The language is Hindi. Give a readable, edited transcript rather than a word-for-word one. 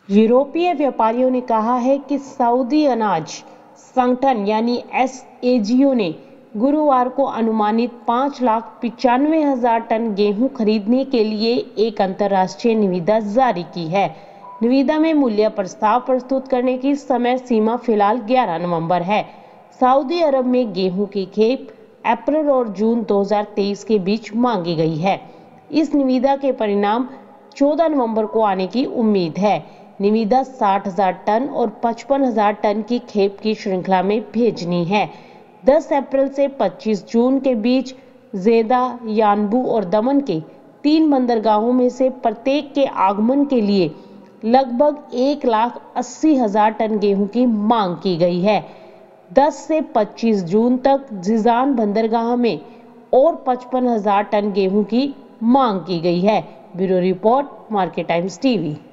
यूरोपीय व्यापारियों ने कहा है कि सऊदी अनाज संगठन यानी SAGO ने गुरुवार को अनुमानित 5,95,000 टन गेहूं खरीदने के लिए एक अंतर्राष्ट्रीय निविदा जारी की है। निविदा में मूल्य प्रस्ताव प्रस्तुत करने की समय सीमा फिलहाल 11 नवंबर है। सऊदी अरब में गेहूं की खेप अप्रैल और जून 2023 के बीच मांगी गई है। इस निविदा के परिणाम 14 नवंबर को आने की उम्मीद है। निविदा 60,000 टन और 55,000 टन की खेप की श्रृंखला में भेजनी है। 10 अप्रैल से 25 जून के बीच जेदा, यानबू और दमन के 3 बंदरगाहों में से प्रत्येक के आगमन के लिए लगभग 1,80,000 टन गेहूं की मांग की गई है। 10 से 25 जून तक जिजान बंदरगाह में और 55,000 टन गेहूं की मांग की गई है। Bureau report, market times TV.